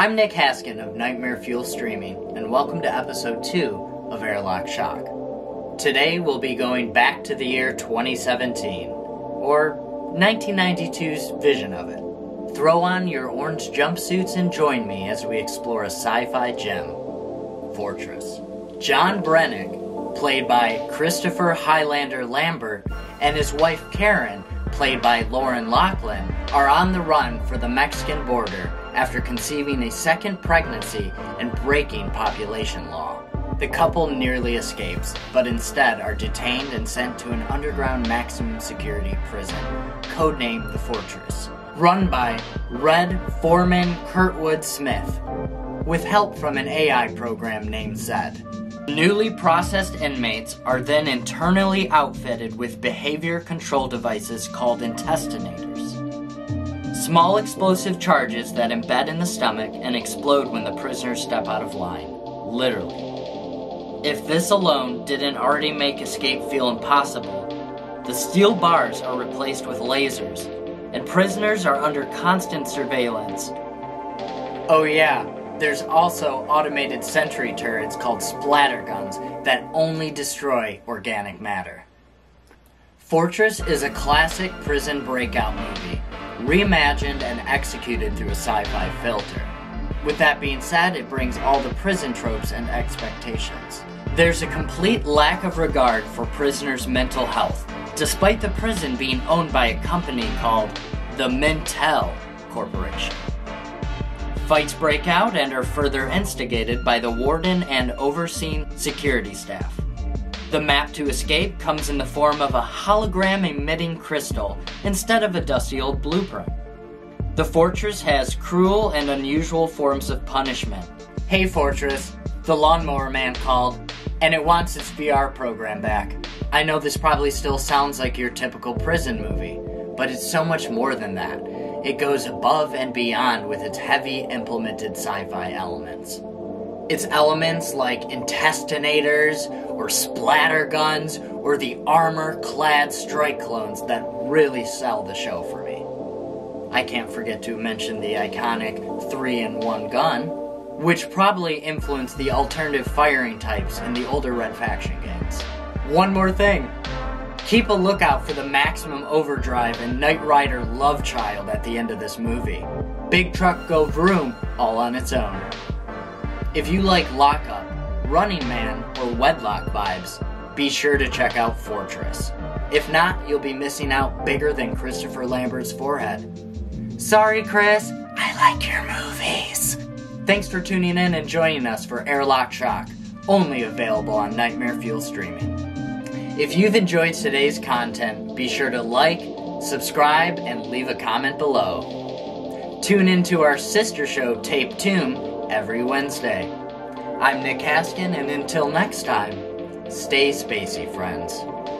I'm Nick Haskin of Nightmare Fuel Streaming, and welcome to episode 2 of Airlock Shock. Today we'll be going back to the year 2017, or 1992's vision of it. Throw on your orange jumpsuits and join me as we explore a sci-fi gem, Fortress. John Brennick, played by Christopher Highlander Lambert, and his wife Karen, played by Lauren Lachlan, are on the run for the Mexican border after conceiving a second pregnancy and breaking population law. The couple nearly escapes, but instead are detained and sent to an underground maximum security prison, codenamed the Fortress, run by Red Foreman Kurtwood Smith, with help from an AI program named Zed. Newly processed inmates are then internally outfitted with behavior control devices called intestinators. Small explosive charges that embed in the stomach and explode when the prisoners step out of line. Literally. If this alone didn't already make escape feel impossible, the steel bars are replaced with lasers, and prisoners are under constant surveillance. Oh yeah. There's also automated sentry turrets called splatter guns that only destroy organic matter. Fortress is a classic prison breakout movie, reimagined and executed through a sci-fi filter. With that being said, it brings all the prison tropes and expectations. There's a complete lack of regard for prisoners' mental health, despite the prison being owned by a company called the Mintel Corporation. Fights break out and are further instigated by the warden and overseen security staff. The map to escape comes in the form of a hologram-emitting crystal instead of a dusty old blueprint. The Fortress has cruel and unusual forms of punishment. Hey Fortress, the Lawnmower Man called, and it wants its VR program back. I know this probably still sounds like your typical prison movie, but it's so much more than that. It goes above and beyond with its heavy implemented sci-fi elements. Its elements like intestinators, or splatter guns, or the armor-clad strike clones that really sell the show for me. I can't forget to mention the iconic 3-in-1 gun, which probably influenced the alternative firing types in the older Red Faction games. One more thing. Keep a lookout for the Maximum Overdrive and Knight Rider Love Child at the end of this movie. Big truck go vroom, all on its own. If you like Lockup, Running Man, or Wedlock vibes, be sure to check out Fortress. If not, you'll be missing out bigger than Christopher Lambert's forehead. Sorry, Chris, I like your movies. Thanks for tuning in and joining us for Airlock Shock, only available on Nightmare Fuel Streaming. If you've enjoyed today's content, be sure to like, subscribe, and leave a comment below. Tune into our sister show, Tape Tomb, every Wednesday. I'm Nick Haskin, and until next time, stay spacey, friends.